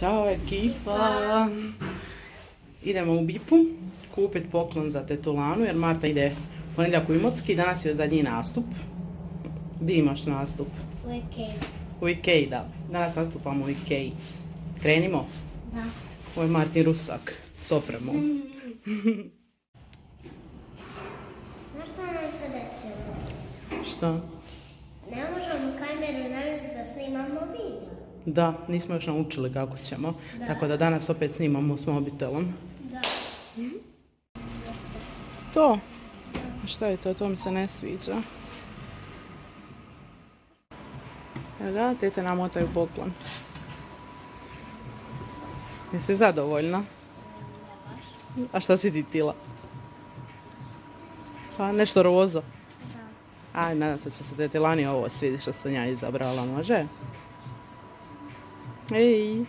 Ćao ekipa! Idemo u Bipu kupiti poklon za tetu Lanu jer Marta ide ponedjeljak u Imotski, danas je zadnji nastup. Gdje imaš nastup? U Ikeji. U Ikeji, da. Danas nastupamo u Ikeji. Krenimo? Da. Ovo je Martin rusak s opremom. Znaš što nam se desilo? Šta? Ne možemo kameru navesti da snimamo video. Da, nismo još naučili kako ćemo, tako da danas opet snimamo s mobitelom. Da. To? Šta je to? To mi se ne sviđa. Evo da, tete nam otaju poklon. Jesi zadovoljna? A šta si ti tila? Pa nešto rozo. Aj, nadam se će se tete Lani ovo svidjeti što sam ja izabrala, može? Ej!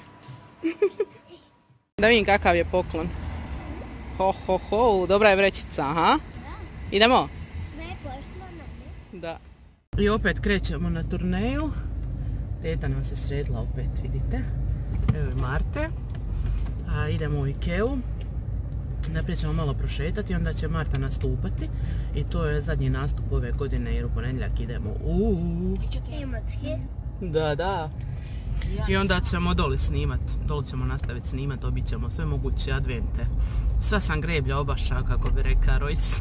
Da vidim kakav je poklon. Ho, ho, ho, dobra je vrećica, aha? Idemo? Sve poštovano. Da. I opet krećemo na turneju. Teta nam se sredila opet, vidite. Evo je Marte. Idemo u Ikeu. Naprijed ćemo malo prošetati, onda će Marta nastupati. I to je zadnji nastup ove godine jer u ponedjeljak idemo u Imotski. Da, da. I onda ćemo doli snimat. Doli ćemo nastaviti snimat, obit ćemo sve moguće advente. Sva sam greblja obaša, kako bi reka Rojs.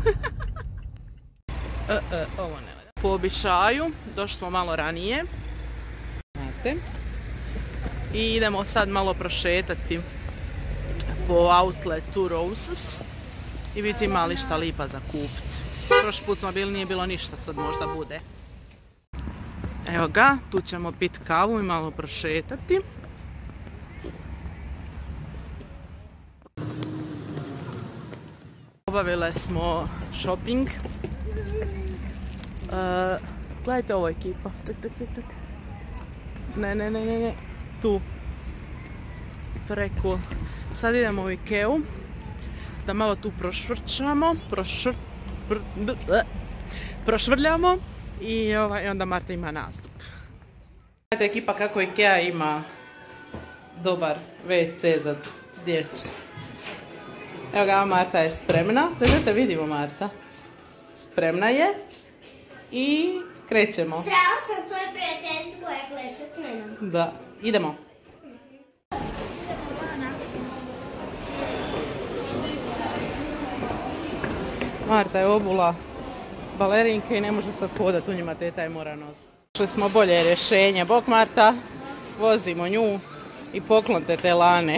Ovo ne valja. Po običaju, došli smo malo ranije. Znate. I idemo sad malo prošetati po outletu Roses. I vidite imali šta lipa za kupit. Prošli put smo bili, nije bilo ništa, sad možda bude. Evo ga, tu ćemo pit kavu i malo prošetati. Obavile smo shopping. Gledajte ovo ekipa. Tak. Ne. Tu. Preko. Sad idemo u Ikeu. Da malo tu prošvrćamo. Prošvrljamo. I onda Marta ima nastup. Gledajte ekipa kako Ikea ima dobar WC za djecu. Evo ga, Marta je spremna. Da vidimo Marta. Spremna je. I krećemo. Srela sam svoje prijateljicu koja pleše s menom. Da, idemo. Marta je obula balerinke i ne može sad hodat u njima, teta je mora nositi. Našli smo bolje rješenje. Bok Marta, vozimo nju i poklon tete Lane.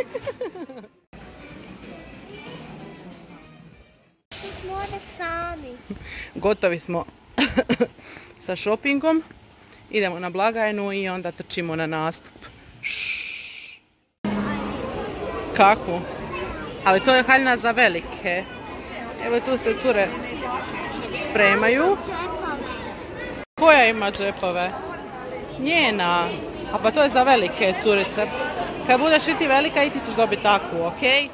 Mi smo ovdje sami. Gotovi smo sa shoppingom. Idemo na blagajnu i onda trčimo na nastup. Kako? Ali to je haljina za velike. Evo tu se cure spremaju. Koja ima džepove? Njena. A pa to je za velike curice. Kad budeš i ti velika i ti ćeš dobiti takvu, okej?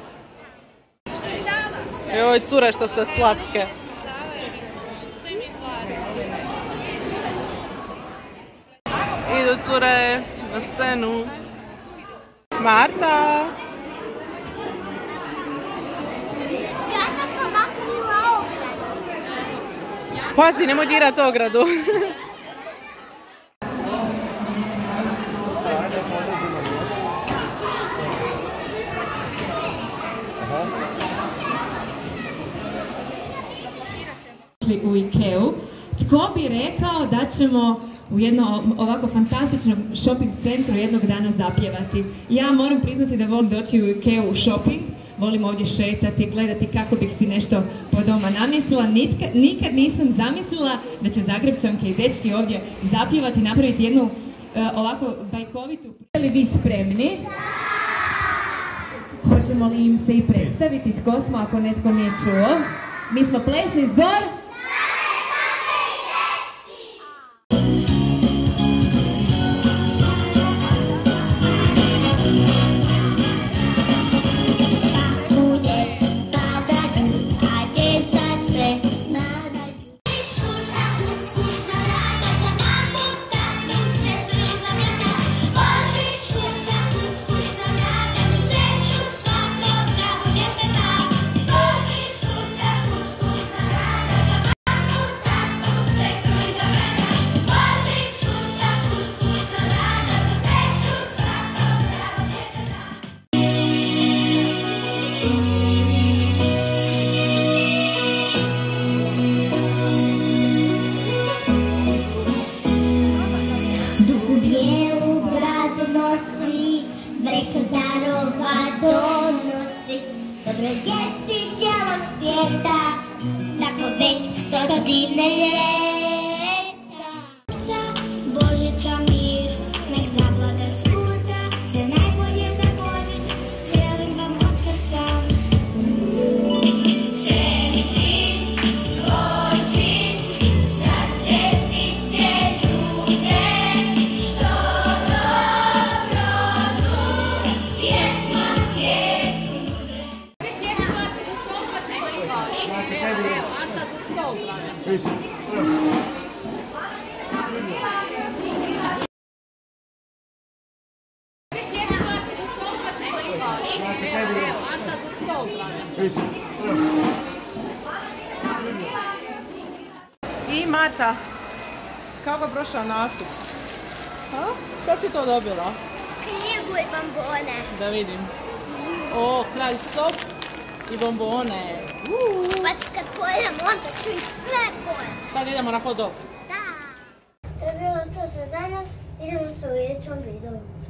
Joj, cure što ste slatke. Idu cure na scenu. Marta! Ja sam pomaknula ogradu. Pazi, nemoj dirat ogradu. U Ikeu. Tko bi rekao da ćemo u jednom ovako fantastičnom shopping centru jednog dana zapjevati? Ja moram priznati da volim doći u Ikeu u shopping, volim ovdje šetati, gledati kako bih si nešto po doma namjeslila. Nikad nisam zamislila da će Zagrepčanke i dečki ovdje zapjevati, napraviti jednu ovako bajkovitu. Jeste li vi spremni? Hoćemo li im se i predstaviti tko smo ako netko nije čuo? Mi smo plesni zbor. Božić, kurca, kuc, kuc, Pozdrav djeci cijelog svijeta, tako već 100 godine ljeta. Božića mir, nek zavlada svuda, sve najbolje za Božić, želim vam od srca. Čestit Božić, za čestite ljude, što dobro tu pjesma svijetu nude. Evo, Anta za stol, draga. Evo, Anta za stol, draga. I Marta, kako je prošao nastup? A? Šta si to dobila? Knjigu i bombone. Da vidim. O, kralj sop i bombone. Pa kad pojedem, onda ću ih sve pojesti. Sad idemo na hot dog. Da. To je bilo to za danas. Idemo se u sljedećem videu.